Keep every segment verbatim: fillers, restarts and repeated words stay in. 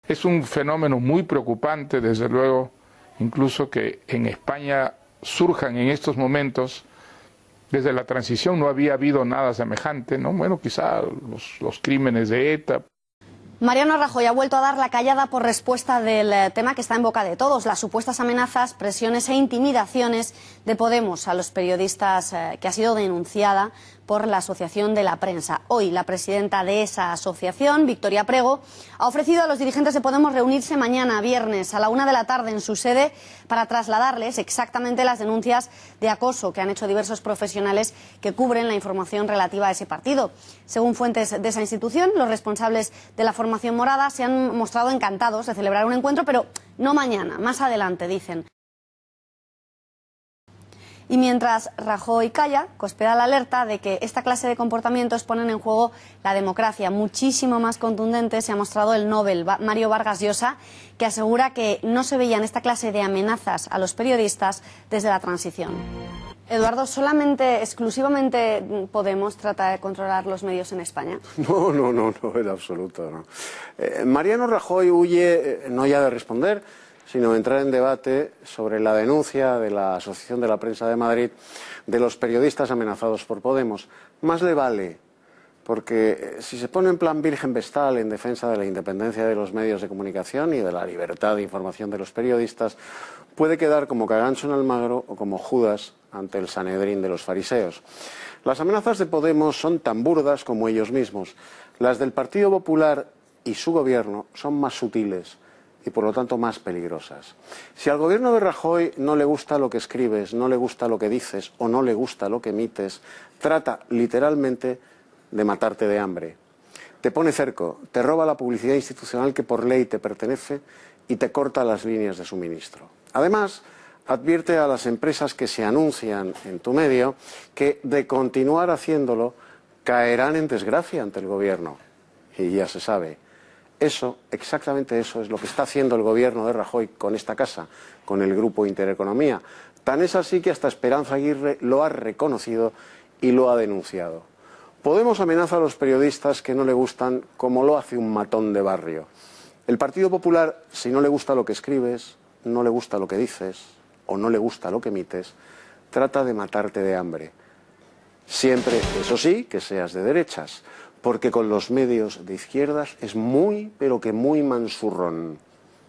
Es un fenómeno muy preocupante, desde luego, incluso que en España surjan en estos momentos. Desde la transición no había habido nada semejante, ¿no? Bueno, quizá los, los crímenes de ETA. Mariano Rajoy ha vuelto a dar la callada por respuesta del tema que está en boca de todos, las supuestas amenazas, presiones e intimidaciones de Podemos a los periodistas, eh, que ha sido denunciada por la Asociación de la Prensa. Hoy la presidenta de esa asociación, Victoria Prego, ha ofrecido a los dirigentes de Podemos reunirse mañana, viernes, a la una de la tarde en su sede para trasladarles exactamente las denuncias de acoso que han hecho diversos profesionales que cubren la información relativa a ese partido. Según fuentes de esa institución, los responsables de la formación morada se han mostrado encantados de celebrar un encuentro, pero no mañana, más adelante, dicen. Y mientras Rajoy calla, Cospedal la alerta de que esta clase de comportamientos ponen en juego la democracia. Muchísimo más contundente se ha mostrado el Nobel Mario Vargas Llosa, que asegura que no se veían esta clase de amenazas a los periodistas desde la transición. Eduardo, ¿solamente, exclusivamente Podemos trata de controlar los medios en España? No, no, no, no, en absoluto, no. Eh, Mariano Rajoy huye, eh, no ya de responder, sino entrar en debate sobre la denuncia de la Asociación de la Prensa de Madrid de los periodistas amenazados por Podemos. Más le vale, porque si se pone en plan Virgen Vestal en defensa de la independencia de los medios de comunicación y de la libertad de información de los periodistas, puede quedar como Cagancho en Almagro o como Judas ante el Sanedrín de los fariseos. Las amenazas de Podemos son tan burdas como ellos mismos. Las del Partido Popular y su gobierno son más sutiles y por lo tanto más peligrosas. Si al gobierno de Rajoy no le gusta lo que escribes, no le gusta lo que dices o no le gusta lo que emites, trata literalmente de matarte de hambre. Te pone cerco, te roba la publicidad institucional que por ley te pertenece y te corta las líneas de suministro. Además, advierte a las empresas que se anuncian en tu medio que de continuar haciéndolo caerán en desgracia ante el gobierno. Y ya se sabe. Eso, exactamente eso, es lo que está haciendo el gobierno de Rajoy con esta casa, con el Grupo Intereconomía. Tan es así que hasta Esperanza Aguirre lo ha reconocido y lo ha denunciado. Podemos amenaza a los periodistas que no le gustan como lo hace un matón de barrio. El Partido Popular, si no le gusta lo que escribes, no le gusta lo que dices o no le gusta lo que emites, trata de matarte de hambre. Siempre, eso sí, que seas de derechas, porque con los medios de izquierdas es muy, pero que muy mansurrón.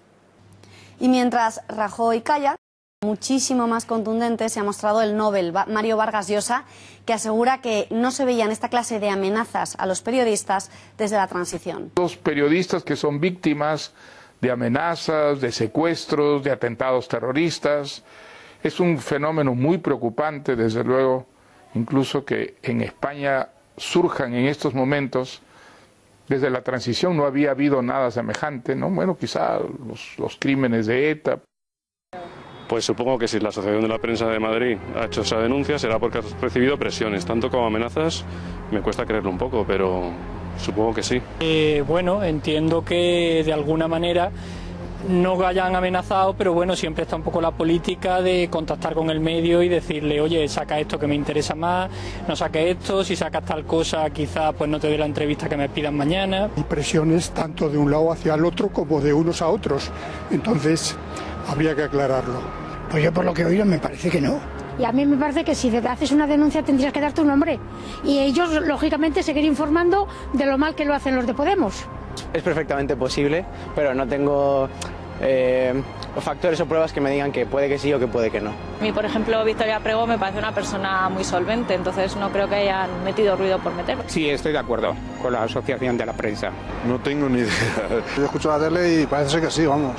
Y mientras Rajoy calla, muchísimo más contundente se ha mostrado el Nobel Mario Vargas Llosa, que asegura que no se veían esta clase de amenazas a los periodistas desde la transición. Los periodistas que son víctimas de amenazas, de secuestros, de atentados terroristas, es un fenómeno muy preocupante, desde luego, incluso que en España surjan en estos momentos. Desde la transición no había habido nada semejante, ¿no? Bueno, quizá los, los crímenes de ETA. Pues supongo que si la Asociación de la Prensa de Madrid ha hecho esa denuncia será porque ha recibido presiones, tanto como amenazas. Me cuesta creerlo un poco, pero supongo que sí. Eh, bueno, entiendo que de alguna manera no hayan amenazado, pero bueno, siempre está un poco la política de contactar con el medio y decirle, oye, saca esto que me interesa más, no saque esto, si sacas tal cosa quizá pues no te dé la entrevista que me pidan mañana. Y presiones tanto de un lado hacia el otro como de unos a otros, entonces habría que aclararlo. Pues yo por lo que he oído me parece que no. Y a mí me parece que si te haces una denuncia tendrías que dar tu nombre. Y ellos, lógicamente, seguir informando de lo mal que lo hacen los de Podemos. Es perfectamente posible, pero no tengo eh, factores o pruebas que me digan que puede que sí o que puede que no. A mí, por ejemplo, Victoria Prego me parece una persona muy solvente, entonces no creo que hayan metido ruido por meterlo. Sí, estoy de acuerdo con la Asociación de la Prensa. No tengo ni idea. Yo escucho la tele y parece que sí, vamos.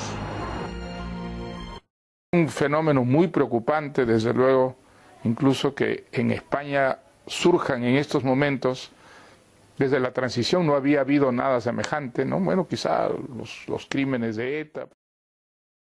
Un fenómeno muy preocupante, desde luego, incluso que en España surjan en estos momentos. Desde la transición no había habido nada semejante, ¿no? Bueno, quizá los, los crímenes de ETA.